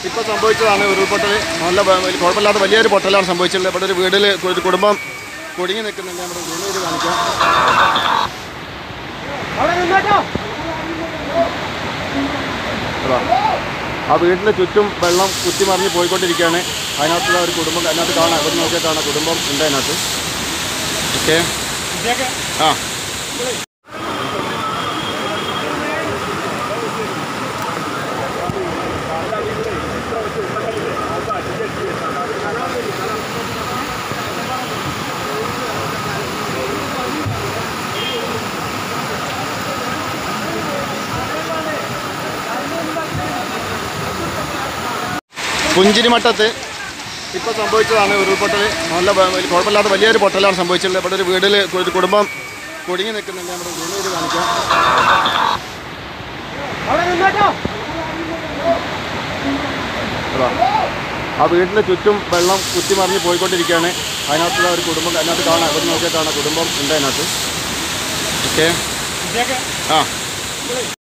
ഇപ്പോൾ സംഭവിച്ചതാണ് ഉരുൾപൊട്ടൽ. നല്ല കുഴപ്പമില്ലാത്ത വലിയൊരു പൊട്ടലാണ് സംഭവിച്ചിട്ടുള്ളത്. ഇവിടെ ഒരു വീട്ടിൽ ഒരു കുടുംബം കുടുങ്ങി നിൽക്കുന്നുണ്ട്. നമ്മുടെ വീട് കാണിക്കാം. ആ വീടിൻ്റെ ചുറ്റും വെള്ളം കുത്തിമറിഞ്ഞ് പോയിക്കൊണ്ടിരിക്കുകയാണ്. അതിനകത്തുള്ള ഒരു കുടുംബം അതിനകത്ത് കാണാം. ഇവിടെ നോക്കിയാൽ കാണാം കുടുംബം ഉണ്ട് അതിനകത്ത്. ഓക്കെ ആ പുഞ്ചിരിമട്ടത്ത് ഇപ്പോൾ സംഭവിച്ചതാണ് ഉരുൾപൊട്ടൽ. നല്ല കുഴപ്പമില്ലാത്ത വലിയൊരു പൊട്ടലാണ് സംഭവിച്ചിട്ടുള്ളത്. ഇവിടെ ഒരു വീട്ടിൽ ഒരു കുടുംബം കുടുങ്ങി നിൽക്കുന്നുണ്ട്. നമ്മുടെ വീട് കാണിക്കാം. ആ വീടിൻ്റെ ചുറ്റും വെള്ളം കുത്തിമറിഞ്ഞ് പോയിക്കൊണ്ടിരിക്കുകയാണ്. അതിനകത്തുള്ള ഒരു കുടുംബം അതിനകത്ത് കാണാം. ഇവിടെ നോക്കിയാൽ കാണാം കുടുംബം ഉണ്ട് അതിനകത്ത്. ഓക്കെ ആ